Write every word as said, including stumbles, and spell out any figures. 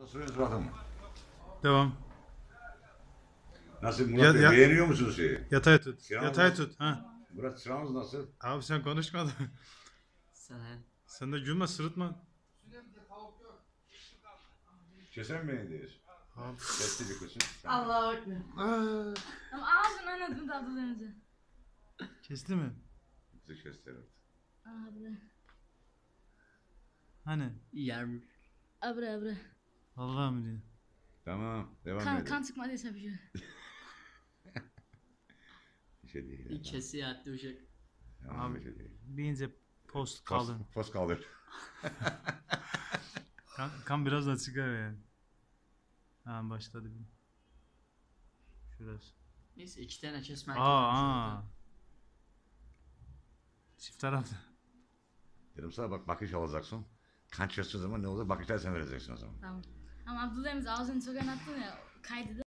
Suyun suratı mı? Devam. Nasıl Murat Ya- Bey, ya- beğeniyor musun şeyi? Yatay tut. Sinan Yatay nasıl? tut. Ha. Murat sıramız nasıl? Abi sen konuşma da. Sen Sen de gülme sırıtma. Kesen mi beğendiyiz? Abi. Kesti bir kısım. Allah'a ekber. Aa, Ama ağzını anladım da ablalarımızı. Kesti mi? Bizi kesti evet. Abla. Hani? yer Abra abra. Vallahi mi diyor? Tamam, devam Kan, edelim. kan çıkmadıysa bir şey. Bir şey değil. bir kesi yattı uşak. Tamam, Abi. bir şey değil. Deyince post Post, kaldı. post kaldır. Kan, kan biraz da çıkar yani. Ha başladı bir. Şurası. Neyse iki tane kesmek Aa aa. Çift tarafta. Dedim sana bak bakış alacaksın. Kan çıksın zaman ne olur bakışlar sen vereceksin o zaman. Tamam. Ama ablalarımız ağzını çok anlattın ya. Kaydı da.